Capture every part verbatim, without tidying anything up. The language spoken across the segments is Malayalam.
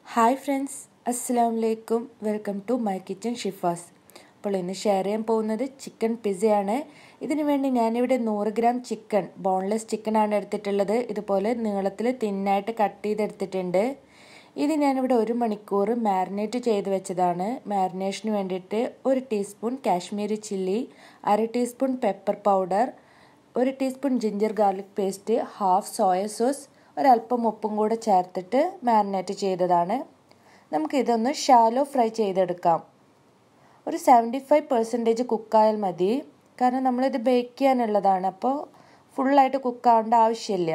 ഹായ് ഫ്രണ്ട്സ്, അസ്സലാമു അലൈക്കും. Welcome to my kitchen Shifas. അപ്പോൾ ഇന്ന് ഷെയർ ചെയ്യാൻ പോകുന്നത് ചിക്കൻ പിസയാണ്. ഇതിനു വേണ്ടി ഞാനിവിടെ നൂറ് ഗ്രാം ചിക്കൻ, ബോൺലെസ് ചിക്കനാണ് എടുത്തിട്ടുള്ളത്. ഇതുപോലെ നീളത്തിൽ തിന്നായിട്ട് കട്ട് ചെയ്തെടുത്തിട്ടുണ്ട്. ഇത് ഞാനിവിടെ ഒരു മണിക്കൂർ മാരിനേറ്റ് ചെയ്ത് വെച്ചതാണ്. മാരിനേഷന് വേണ്ടിയിട്ട് ഒരു ടീസ്പൂൺ കാശ്മീരി ചില്ലി, അര ടീസ്പൂൺ പെപ്പർ പൗഡർ, ഒരു teaspoon ginger garlic paste, half soya sauce, ഒരല്പം ഉപ്പും കൂടെ ചേർത്തിട്ട് മാരിനേറ്റ് ചെയ്തതാണ്. നമുക്കിതൊന്ന് ഷാലോ ഫ്രൈ ചെയ്തെടുക്കാം. ഒരു സെവൻറ്റി ഫൈവ് പെർസെൻറ്റേജ് കുക്കായാൽ മതി, കാരണം നമ്മളിത് ബേക്ക് ചെയ്യാനുള്ളതാണ്. അപ്പോൾ ഫുള്ളായിട്ട് കുക്കാവേണ്ട ആവശ്യമില്ല.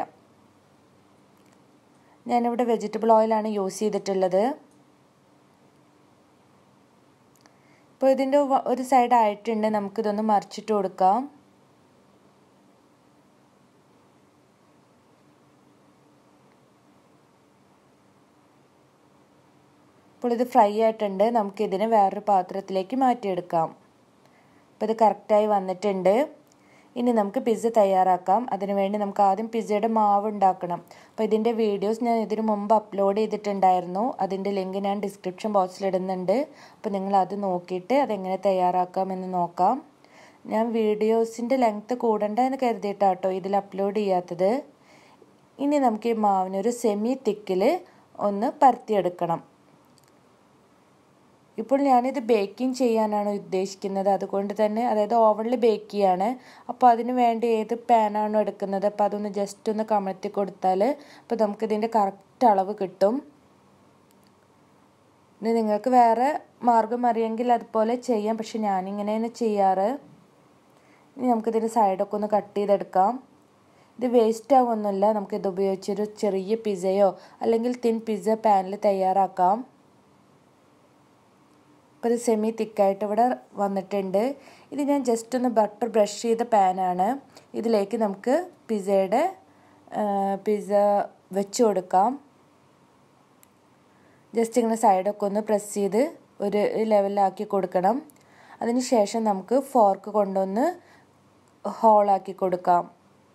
ഞാനിവിടെ വെജിറ്റബിൾ ഓയിലാണ് യൂസ് ചെയ്തിട്ടുള്ളത്. ഇപ്പോൾ ഇതിൻ്റെ ഒരു സൈഡ് ആയിട്ടുണ്ട്. നമുക്കിതൊന്ന് മറിച്ചിട്ട് കൊടുക്കാം. അപ്പോൾ ഇത് ഫ്രൈ ആയിട്ടുണ്ട്. നമുക്കിതിനെ വേറൊരു പാത്രത്തിലേക്ക് മാറ്റിയെടുക്കാം. അപ്പോൾ ഇത് കറക്റ്റായി വന്നിട്ടുണ്ട്. ഇനി നമുക്ക് പിസ്സ തയ്യാറാക്കാം. അതിനുവേണ്ടി നമുക്ക് ആദ്യം പിസ്സയുടെ മാവ് ഉണ്ടാക്കണം. അപ്പോൾ ഇതിൻ്റെ വീഡിയോസ് ഞാൻ ഇതിനു മുമ്പ് അപ്ലോഡ് ചെയ്തിട്ടുണ്ടായിരുന്നു. അതിൻ്റെ ലിങ്ക് ഞാൻ ഡിസ്ക്രിപ്ഷൻ ബോക്സിൽ ഇടുന്നുണ്ട്. അപ്പോൾ നിങ്ങൾ അത് നോക്കിയിട്ട് അതെങ്ങനെ തയ്യാറാക്കാമെന്ന് നോക്കാം. ഞാൻ വീഡിയോസിൻ്റെ ലെങ്ത്ത് കൂടണ്ട എന്ന് കരുതിയിട്ടാട്ടോ ഇതിൽ അപ്ലോഡ് ചെയ്യാത്തത്. ഇനി നമുക്ക് ഈ മാവിനൊരു സെമി തിക്കിൽ ഒന്ന് പരത്തിയെടുക്കണം. ഇപ്പോൾ ഞാനിത് ബേക്കിംഗ് ചെയ്യാനാണ് ഉദ്ദേശിക്കുന്നത്. അതുകൊണ്ട് തന്നെ അതായത് ഓവനിൽ ബേക്ക് ചെയ്യാണ്. അപ്പോൾ അതിന് വേണ്ടി ഏത് പാനാണോ എടുക്കുന്നത് അപ്പോൾ അതൊന്ന് ജസ്റ്റ് ഒന്ന് കമഴ്ത്തി കൊടുത്താൽ അപ്പോൾ നമുക്കിതിൻ്റെ കറക്റ്റ് അളവ് കിട്ടും. ഇനി നിങ്ങൾക്ക് വേറെ മാർഗം അറിയെങ്കിൽ അതുപോലെ ചെയ്യാം, പക്ഷെ ഞാനിങ്ങനെയാണ് ചെയ്യാറ്. ഇനി നമുക്കിതിൻ്റെ സൈഡൊക്കെ ഒന്ന് കട്ട് ചെയ്തെടുക്കാം. ഇത് വേസ്റ്റ് ആവുമൊന്നുമില്ല. നമുക്കിത് ഉപയോഗിച്ചൊരു ചെറിയ പിസ്സയോ അല്ലെങ്കിൽ തിൻ പിസ്സ പാനിൽ തയ്യാറാക്കാം. ഇപ്പോൾ ഇത് സെമി തിക്കായിട്ട് ഇവിടെ വന്നിട്ടുണ്ട്. ഇത് ഞാൻ ജസ്റ്റ് ഒന്ന് ബട്ടർ ബ്രഷ് ചെയ്ത പാനാണ്. ഇതിലേക്ക് നമുക്ക് പിസ്സയുടെ പിസ്സ വെച്ച് കൊടുക്കാം. ജസ്റ്റ് ഇങ്ങനെ സൈഡൊക്കെ ഒന്ന് പ്രസ് ചെയ്ത് ഒരു ലെവലാക്കി കൊടുക്കണം. അതിന് ശേഷം നമുക്ക് ഫോർക്ക് കൊണ്ടൊന്ന് ഹോളാക്കി കൊടുക്കാം.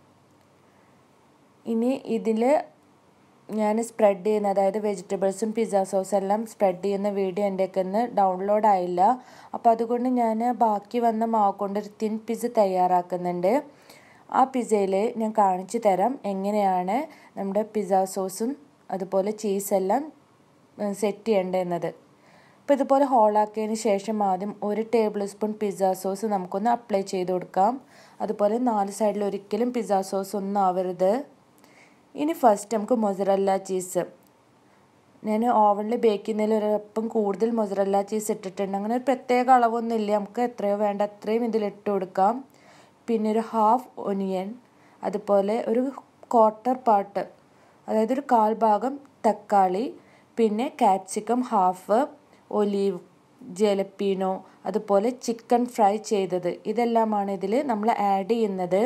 ഇനി ഇതിൽ ഞാൻ സ്പ്രെഡ് ചെയ്യുന്ന അതായത് വെജിറ്റബിൾസും പിസ്സ സോസും എല്ലാം സ്പ്രെഡ് ചെയ്യുന്ന വീഡിയോ എൻ്റെയൊക്കെ ഒന്ന് ഡൗൺലോഡ് ആയില്ല. അപ്പോൾ അതുകൊണ്ട് ഞാൻ ബാക്കി വന്ന മാവ് കൊണ്ടൊരു തിൻ പിസ്സ തയ്യാറാക്കുന്നുണ്ട്. ആ പിസ്സയിൽ ഞാൻ കാണിച്ചു തരാം എങ്ങനെയാണ് നമ്മുടെ പിസ്സ സോസും അതുപോലെ ചീസെല്ലാം സെറ്റ് ചെയ്യേണ്ടതെന്നത്. അപ്പോൾ ഇതുപോലെ ഹോളാക്കിയതിന് ശേഷം ആദ്യം ഒരു ടേബിൾ സ്പൂൺ പിസ്സ സോസ് നമുക്കൊന്ന് അപ്ലൈ ചെയ്ത് കൊടുക്കാം. അതുപോലെ നാല് സൈഡിൽ ഒരിക്കലും പിസ്സ സോസ് ഒന്നും ആവരുത്. ഇനി ഫസ്റ്റ് നമുക്ക് മൊസറല്ല ചീസ്, ഞാൻ ഓവനിൽ ബേക്ക് ചെയ്യുന്നതിൽ ഒരൽപ്പം കൂടുതൽ മൊസറല്ല ചീസ് ഇട്ടിട്ടുണ്ട്. അങ്ങനെ ഒരു പ്രത്യേക അളവൊന്നും ഇല്ല. നമുക്ക് എത്രയോ വേണ്ട അത്രയും ഇതിലിട്ട് കൊടുക്കാം. പിന്നെ ഒരു ഹാഫ് ഒനിയൻ, അതുപോലെ ഒരു ക്വാർട്ടർ പാർട്ട് അതായത് ഒരു കാൽ ഭാഗം തക്കാളി, പിന്നെ ക്യാപ്സിക്കം ഹാഫ്, ഒലീവ്, ജലപ്പീനോ, അതുപോലെ ചിക്കൻ ഫ്രൈ ചെയ്തത്, ഇതെല്ലാമാണ് ഇതിൽ നമ്മൾ ആഡ് ചെയ്യുന്നത്.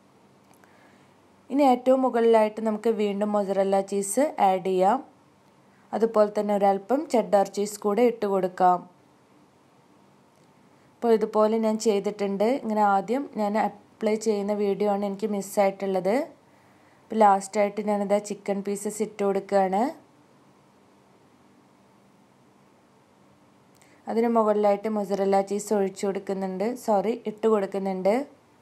ഇനി ഏറ്റവും മുകളിലായിട്ട് നമുക്ക് വീണ്ടും മൊസറല്ല ചീസ് ആഡ് ചെയ്യാം. അതുപോലെ തന്നെ ഒരൽപ്പം ചെഡ്ഡർ ചീസ് കൂടെ ഇട്ട് കൊടുക്കാം. അപ്പോൾ ഇതുപോലെ ഞാൻ ചെയ്തിട്ടുണ്ട്. ഇങ്ങനെ ആദ്യം ഞാൻ അപ്ലൈ ചെയ്യുന്ന വീഡിയോ ആണ് എനിക്ക് മിസ്സായിട്ടുള്ളത്. അപ്പോൾ ലാസ്റ്റായിട്ട് ഞാനിതാ ചിക്കൻ പീസസ് ഇട്ട് കൊടുക്കുകയാണ്. അതിന് മുകളിലായിട്ട് മൊസറല്ല ചീസ് ഒഴിച്ചു കൊടുക്കുന്നുണ്ട് സോറി ഇട്ട് കൊടുക്കുന്നുണ്ട്.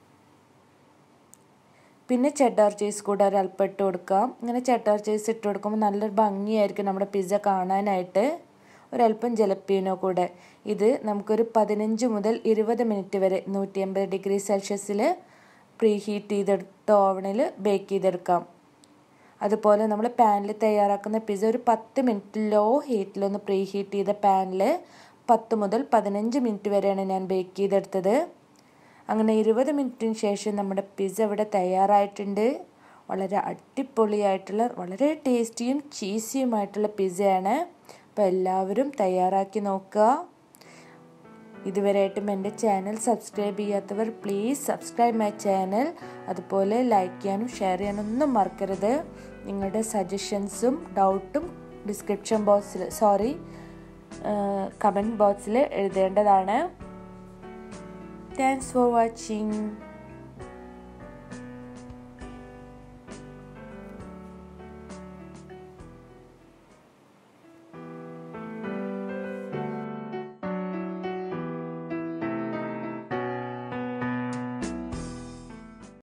പിന്നെ ചെഡ്ഡർ ചീസ് കൂടെ ഒരൽപ്പം ഇട്ട് കൊടുക്കാം. ഇങ്ങനെ ചെഡ്ഡർ ചീസ് ഇട്ട് കൊടുക്കുമ്പോൾ നല്ലൊരു ഭംഗിയായിരിക്കും നമ്മുടെ പിസ്സ കാണാനായിട്ട്. ഒരൽപ്പം ജലപ്പീനോ കൂടെ. ഇത് നമുക്കൊരു പതിനഞ്ച് മുതൽ ഇരുപത് മിനിറ്റ് വരെ നൂറ്റി അമ്പത് ഡിഗ്രി സെൽഷ്യസിൽ പ്രീ ഹീറ്റ് ചെയ്തെടുത്ത ഓവനിൽ ബേക്ക് ചെയ്തെടുക്കാം. അതുപോലെ നമ്മൾ പാനിൽ തയ്യാറാക്കുന്ന പിസ്സ ഒരു പത്ത് മിനിറ്റ് ലോ ഹീറ്റിലൊന്ന് പ്രീ ഹീറ്റ് ചെയ്ത പാനിൽ പത്ത് മുതൽ പതിനഞ്ച് മിനിറ്റ് വരെയാണ് ഞാൻ ബേക്ക് ചെയ്തെടുത്തത്. അങ്ങനെ ഇരുപത് മിനിറ്റിന് ശേഷം നമ്മുടെ പിസ്സ ഇവിടെ തയ്യാറായിട്ടുണ്ട്. വളരെ അടിപൊളിയായിട്ടുള്ള വളരെ ടേസ്റ്റിയും ചീസിയുമായിട്ടുള്ള പിസ്സയാണ്. അപ്പോൾ എല്ലാവരും തയ്യാറാക്കി നോക്കുക. ഇതുവരെയായിട്ടും എൻ്റെ ചാനൽ സബ്സ്ക്രൈബ് ചെയ്യാത്തവർ പ്ലീസ് സബ്സ്ക്രൈബ് മൈ ചാനൽ. അതുപോലെ ലൈക്ക് ചെയ്യാനും ഷെയർ ചെയ്യാനും ഒന്നും മറക്കരുത്. നിങ്ങളുടെ സജഷൻസും ഡൗട്ടും ഡിസ്ക്രിപ്ഷൻ ബോക്സിൽ സോറി കമൻറ്റ് ബോക്സിൽ എഴുതേണ്ടതാണ്. Thanks for watching.